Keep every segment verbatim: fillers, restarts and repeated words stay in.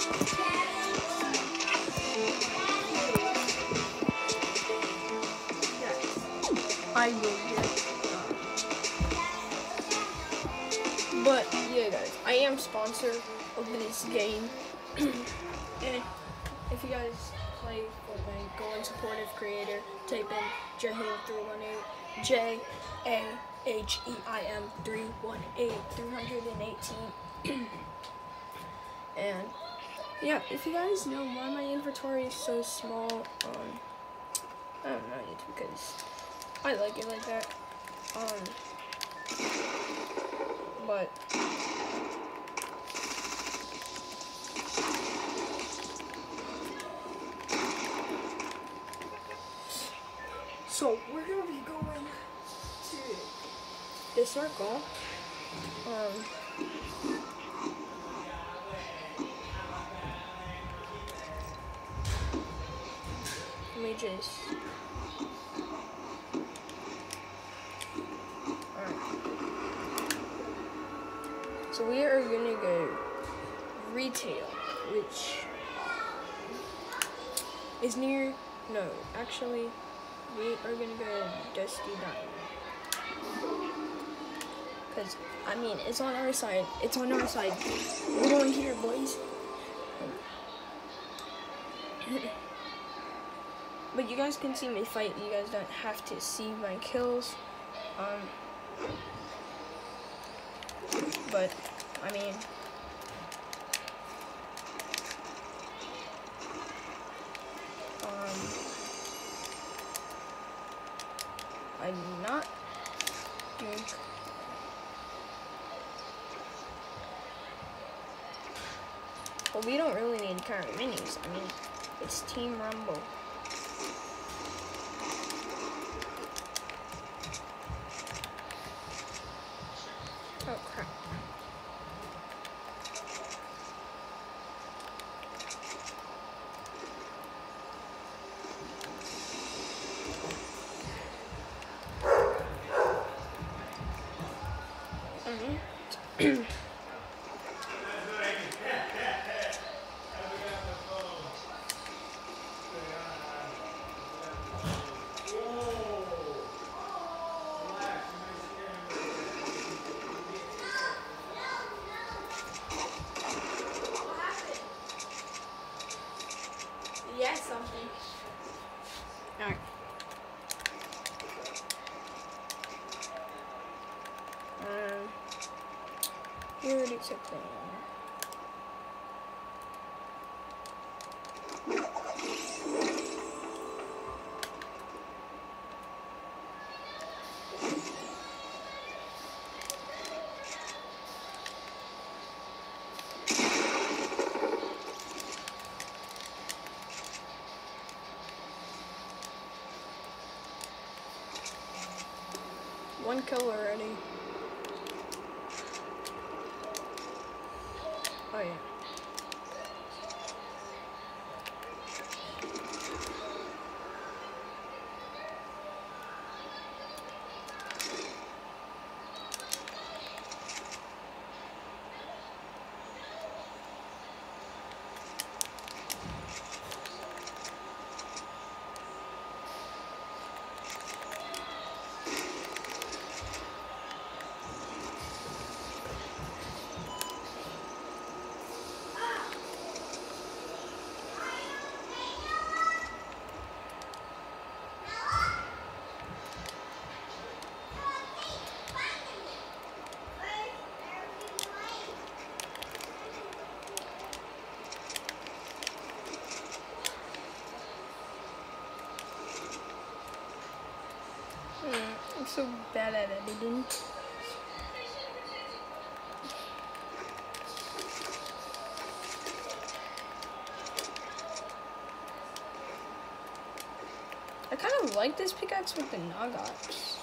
I will get. But yeah, guys, I am sponsor of this game, and if you guys play Fortnite, go on supportive creator, type in Jaheim three one eight, J A H E I M three one eight, three hundred eighteen, and yeah, if you guys know why my inventory is so small, um, I don't know, it's because I like it like that, um, but so we're gonna be going to the circle. Um, let me just. Alright. So we are gonna go retail, which is near. No, actually, we are gonna go Dusty Diamond. Cause I mean, it's on our side. It's on our side. We're going here, boys. But you guys can see me fight. You guys don't have to see my kills. Um, but I mean, um, I'm not doing. Well, we don't really need current minis. I mean, it's Team Rumble. Oh crap. Mm-hmm. Yes, something. Alright. Um, we already took that one. One kill already. Oh yeah. Hmm, I'm so bad at editing. I kind of like this pickaxe with the Noggots.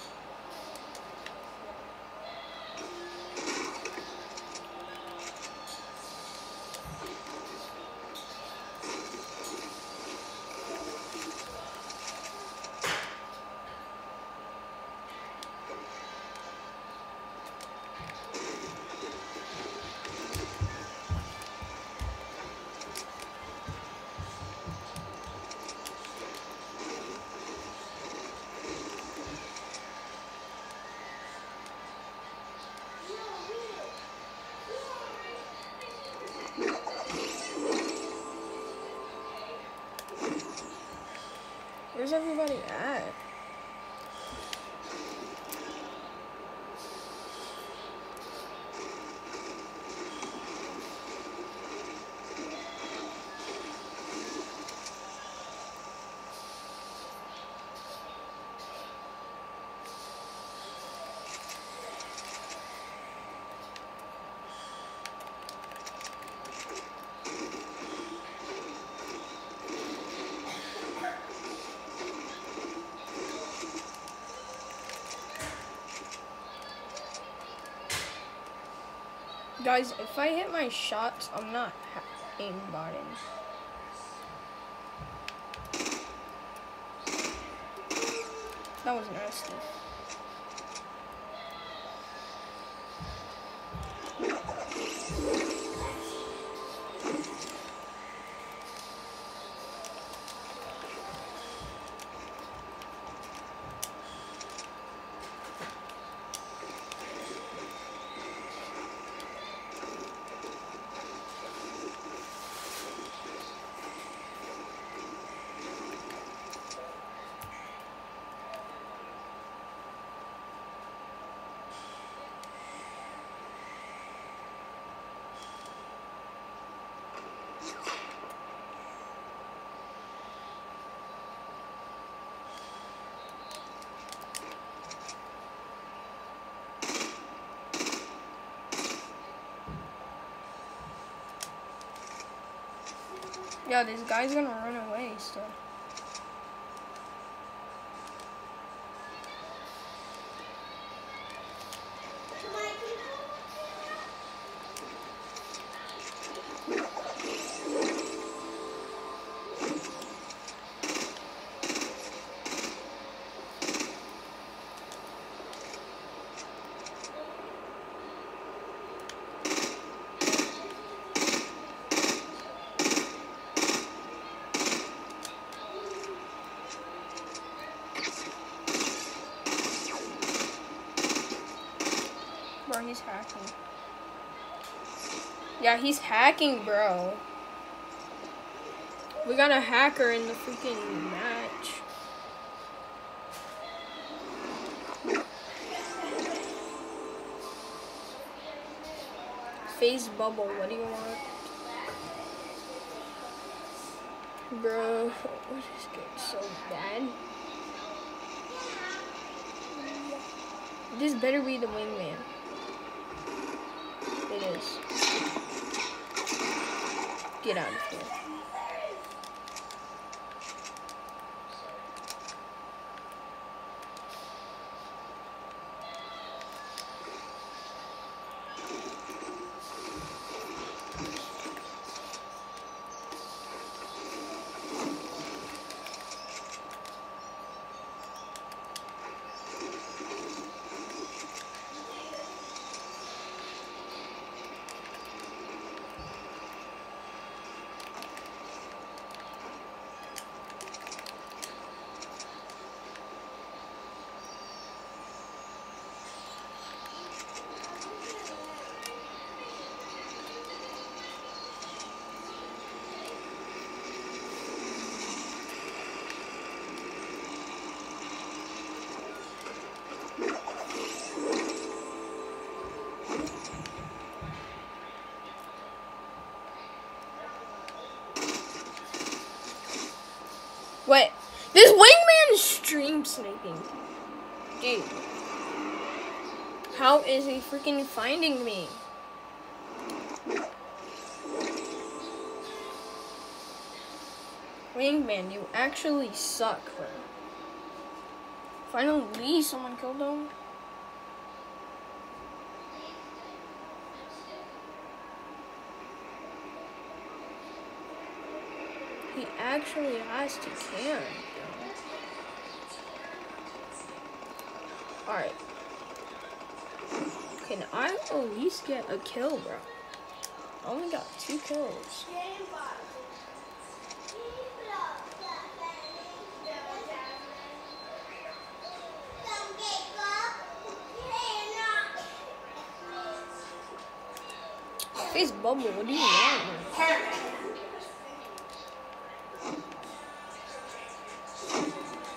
Where's everybody at? Guys, if I hit my shots, I'm not aimbotting. That was nasty. Yeah, this guy's gonna run away still. Bro, he's hacking. Yeah, he's hacking, bro. We got a hacker in the freaking match. Phase bubble, what do you want? Bro, this gets so bad. This better be the wingman. It is. Get out of here. Wait, this wingman is stream sniping. Dude. How is he freaking finding me? Wingman, you actually suck, bro. Finally, someone killed him. He actually has to can. Alright. Can I at least get a kill, bro? I only got two kills. Face bubble, what do you want?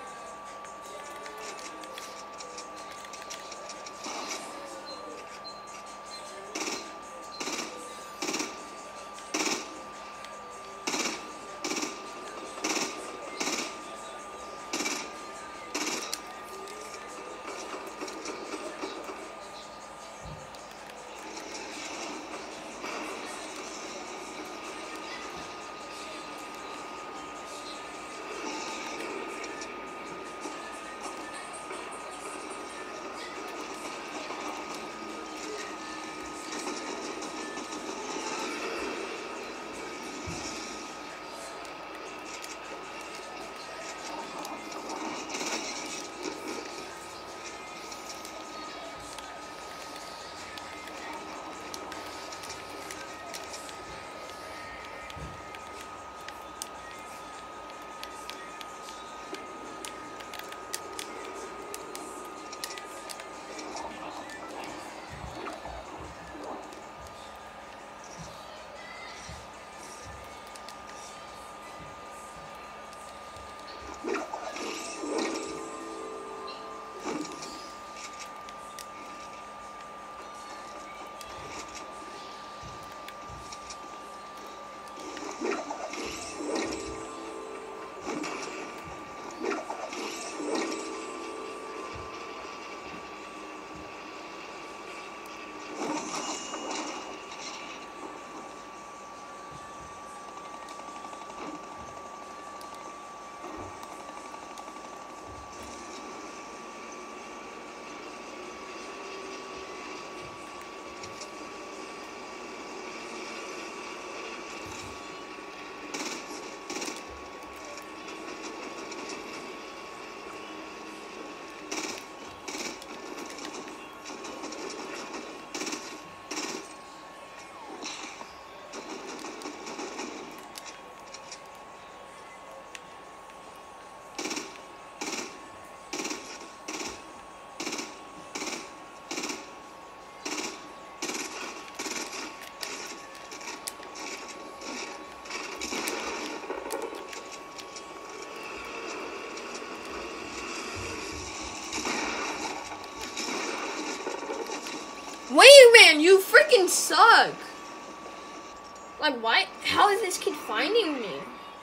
freaking suck. Like, why? How is this kid finding me?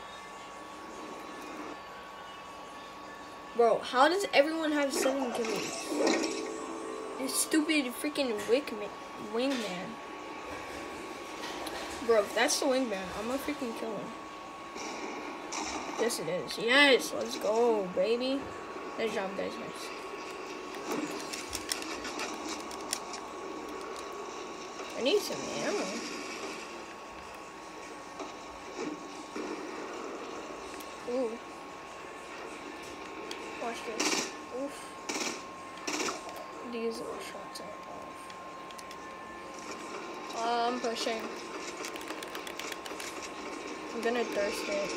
Bro, how does everyone have seven kills? This stupid freaking wickman, wingman. Bro, if that's the wingman, I'm gonna freaking kill him. Yes, it is. Yes, let's go, baby. Nice job, guys. Nice. I need some ammo. Ooh. Watch this. Oof. These little shots are off. Uh, I'm pushing. I'm gonna thirst it.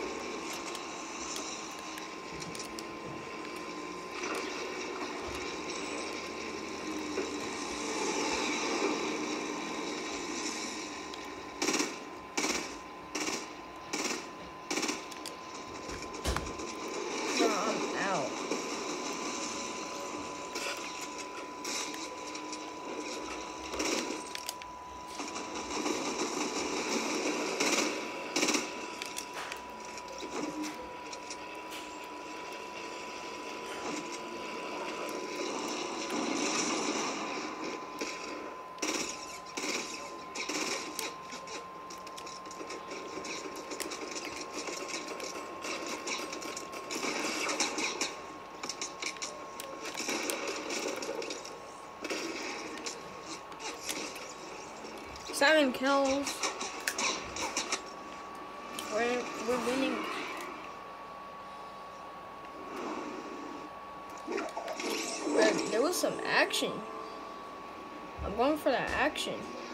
Seven kills. We're we're winning. But there was some action. I'm going for that action.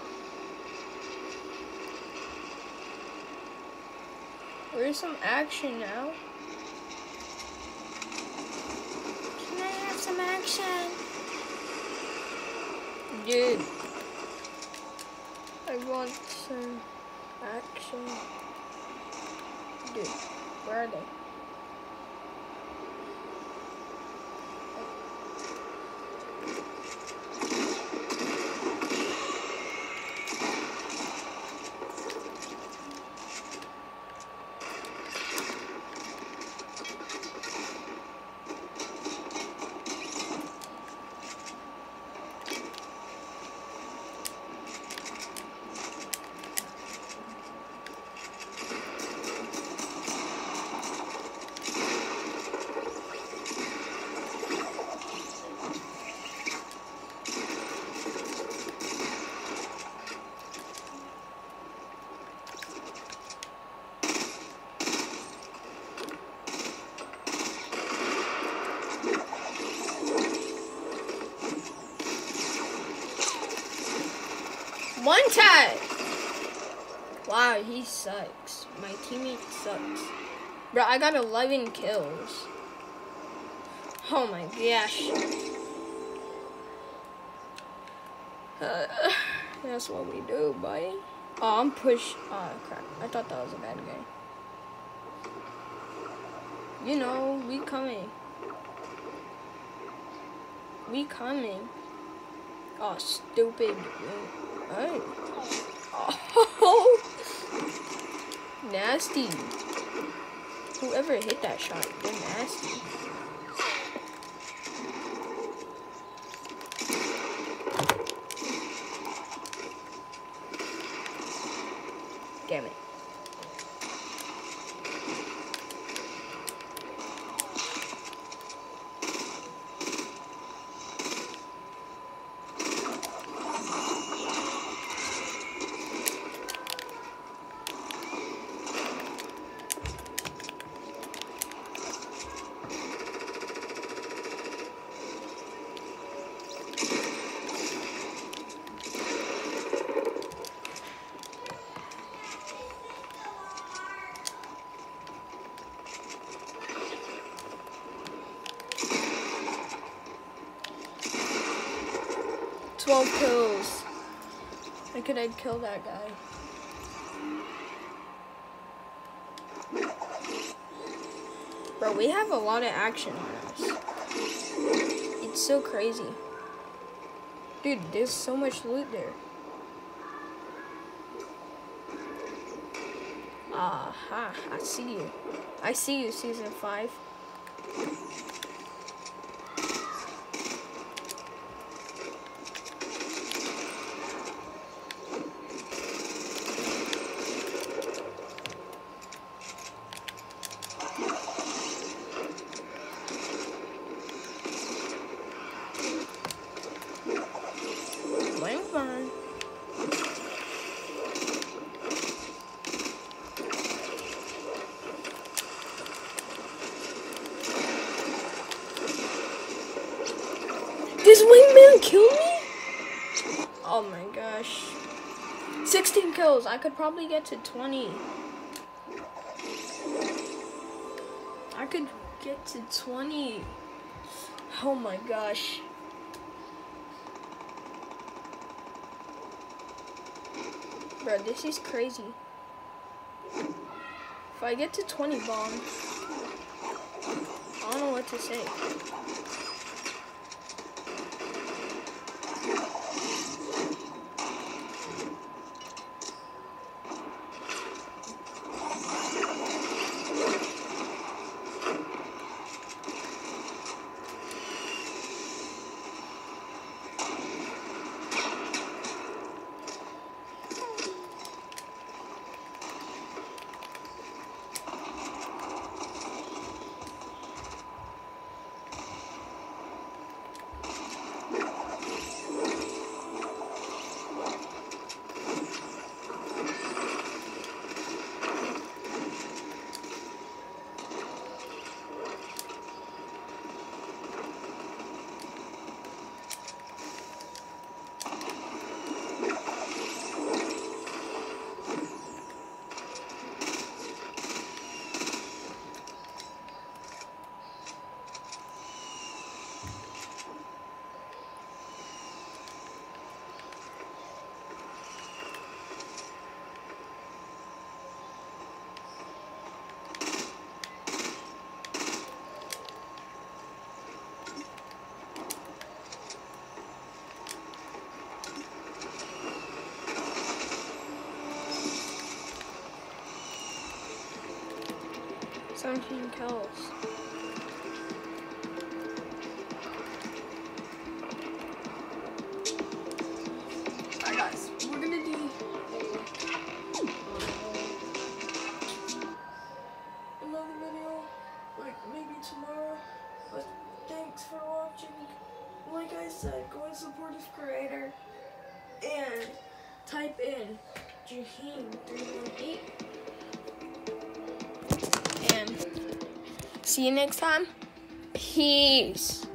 Where's some action now? Can I have some action? Dude. I want some action. Dude, where are they? One tap! Wow, he sucks. My teammate sucks. Bro, I got eleven kills. Oh my gosh. Uh, that's what we do, buddy. Oh, I'm push. Oh, crap. I thought that was a bad guy. You know, we coming. We coming. Oh, stupid. Oh. Oh. Nasty. Whoever hit that shot, they're nasty. Damn it. twelve kills. I could I'd kill that guy. Bro, we have a lot of action on us. It's so crazy. Dude, there's so much loot there. Aha, I see you. I see you, season five. Playing fine. This wingman killed me? Oh my gosh. sixteen kills. I could probably get to twenty. I could get to twenty. Oh my gosh. Bro, this is crazy. If I get to twenty bombs, I don't know what to say. seventeen kills. Alright guys, we're gonna do another video, like maybe tomorrow, but thanks for watching. Like I said, go and support this creator, and type in Jaheem three one eight. And see you next time. Peace.